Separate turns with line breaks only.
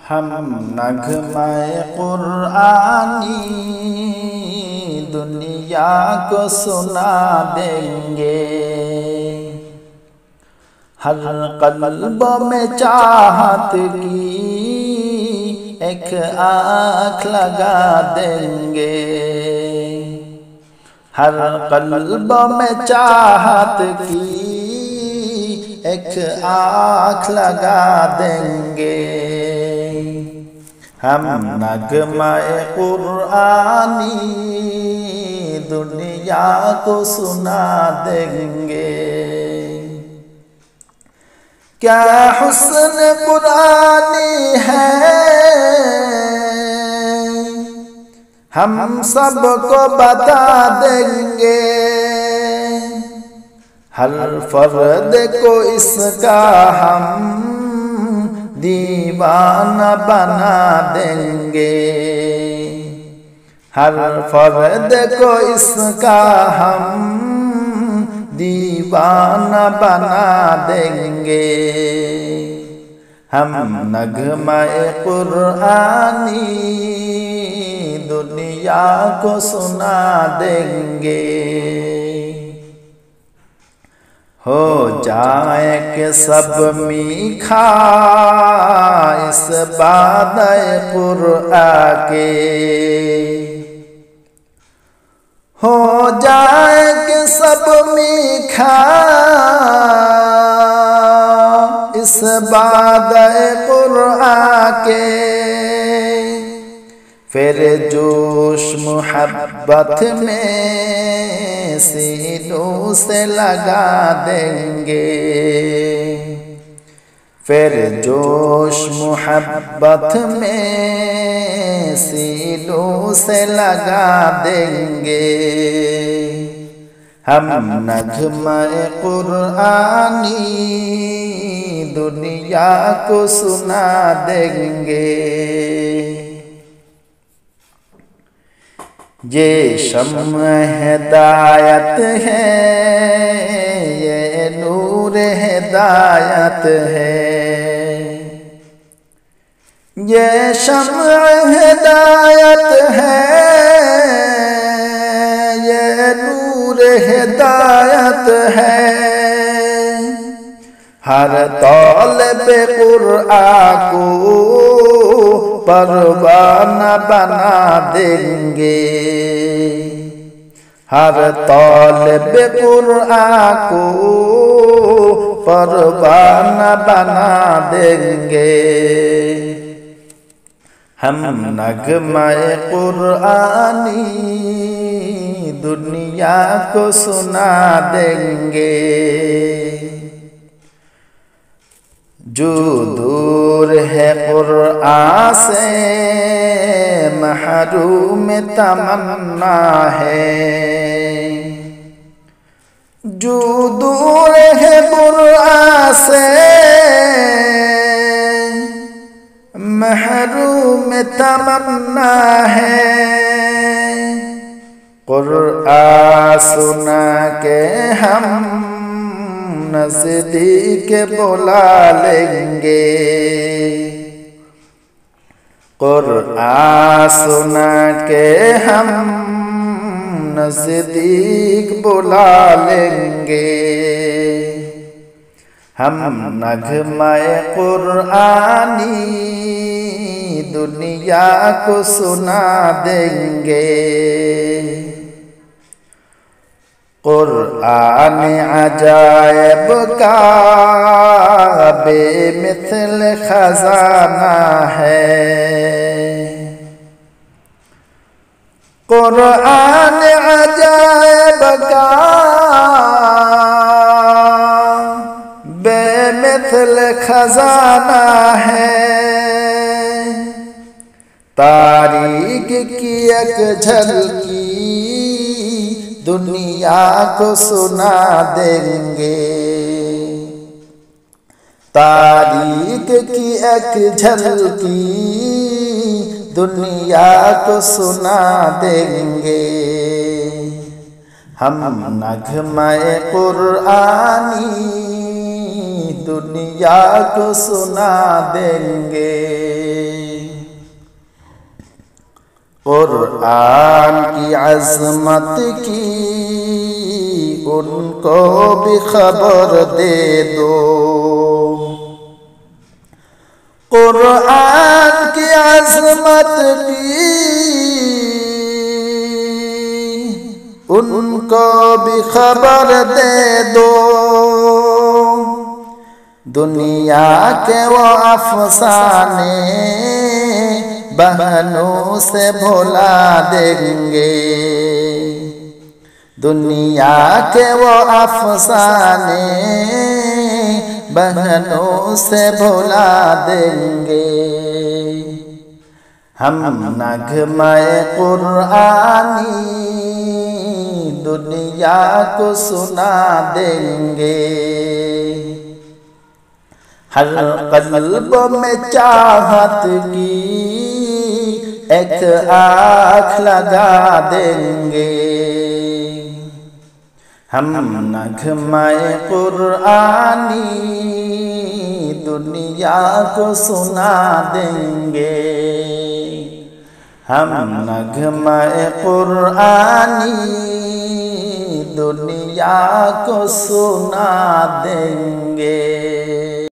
हम नग़्मे क़ुरआनी दुनिया को सुना देंगे। हर क़ल्ब में चाहत की एक आँख लगा देंगे। हर क़ल्ब में चाहत की एक आँख लगा देंगे। हम नग़्मे क़ुरआनी दुनिया को सुना देंगे। क्या हुस्न कुरानी है हम सबको बता देंगे। हर फर्द को इसका हम दीवाना बना देंगे। हर फर्द को इसका हम दीवाना बना देंगे। हम नग़्मे क़ुरआनी दुनिया को सुना देंगे। हो जाए कि सब मीठा इस बादे क़ुरआन के। हो जाए कि सब मीठा इस बादे क़ुरआन के। फिर जोश मोहब्बत में सीनों से लगा देंगे। फिर जोश मोहब्बत में सीनों से लगा देंगे। हम नग़्मे क़ुरआनी दुनिया को सुना देंगे। ये शम्अ हिदायत है, ये नूर हिदायत है। ये शम्अ हिदायत है, ये नूर हिदायत है। हर तालिब क़ुरआन को परवाना बना देंगे। हर तालिब क़ुरआन को परवाना बना देंगे। हम नग़्मे क़ुरआनी दुनिया को सुना देंगे। जो दूर है क़ुरआन से महरूम तमन्ना है। जो दूर है क़ुरआन से महरूम तमन्ना है। क़ुरआन सुना के हम नज़दीक बुला लेंगे। क़ुरआन सुना के हम नज़दीक बुला लेंगे। हम नग़्मे क़ुरआनी दुनिया को सुना देंगे। क़ुरआन अजायब का बेमिसल खजाना है। क़ुरआन अजायब का बेमिसल खजाना है। तारीख़ की एक झलकी दुनिया को सुना देंगे। तारीख़ की एक झलकी दुनिया को सुना देंगे। हम नग़्मे क़ुरआनी दुनिया को सुना देंगे। कुरान की अज़मत की उनको भी खबर दे दो। कुरान की अज़मत की उनको भी खबर दे दो। दुनिया के वो अफसाने बहनों से भुला देंगे। दुनिया के वो अफसाने बहनों से भुला देंगे। हम नग़्मे कुरानी दुनिया को सुना देंगे। हर क़ल्ब में चाहत की एक आँख लगा देंगे। हम नग़्मे कुरानी दुनिया को सुना देंगे। हम नग़्मे कुरानी दुनिया को सुना देंगे।